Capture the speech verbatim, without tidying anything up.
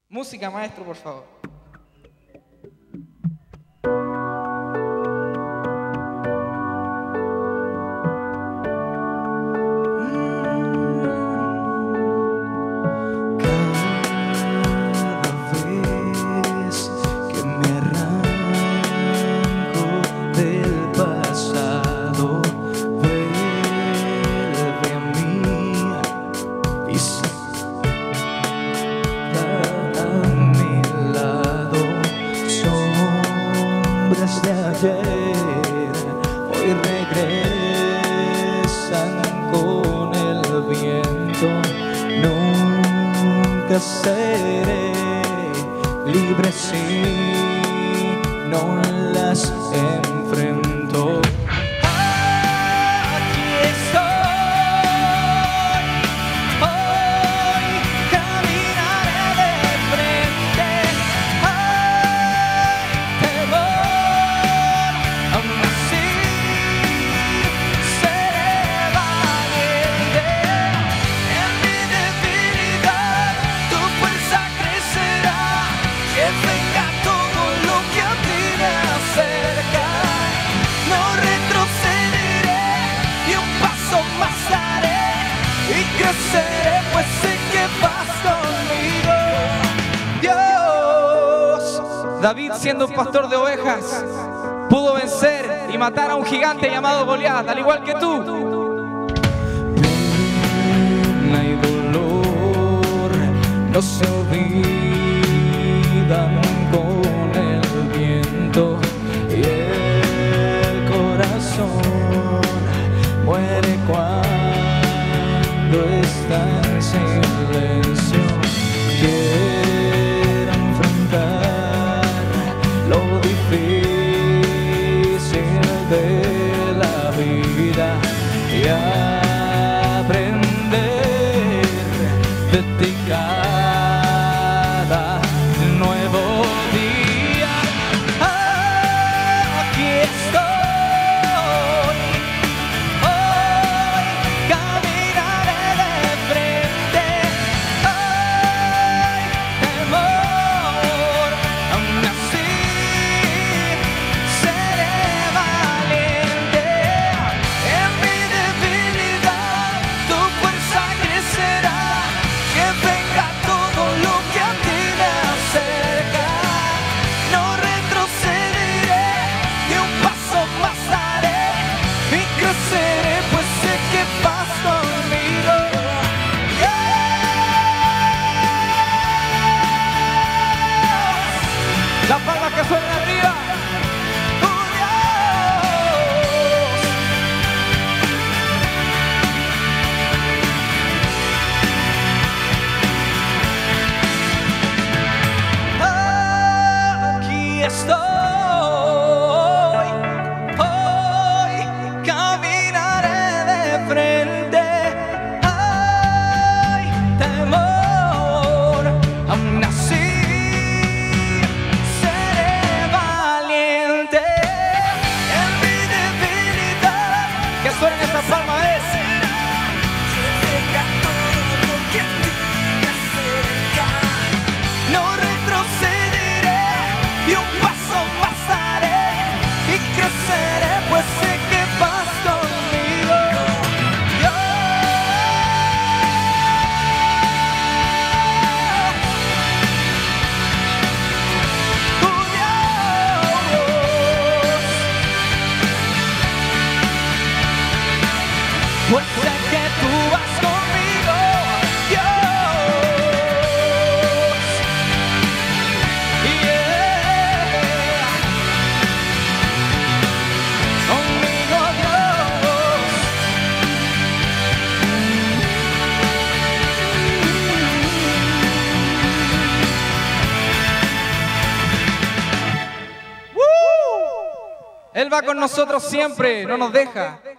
Música, maestro, por favor. De ayer, hoy regresan con el viento. Nunca seré libre si no las enfrento. Pues sé que vas conmigo, Dios. David, siendo un pastor de ovejas, pudo vencer y matar a un gigante llamado Goliat, al igual que tú. Pena y dolor no se olvidan con el viento, y el corazón muere cuando está en silencio. Quiero enfrentar lo difícil de la vida y aprender de ti cada nuevo día. Aquí estoy. Las palmas que suenan arriba. ¡Oh, Dios! Aquí estoy. Hoy caminaré de frente. Ay, temor, aún así suena esta palma es. No retrocederé y un paso más daré y creceré, pues sé que vas conmigo. Pues sé que tú vas conmigo, Dios. Yeah. Conmigo, Dios. Él va con nosotros siempre, no nos deja.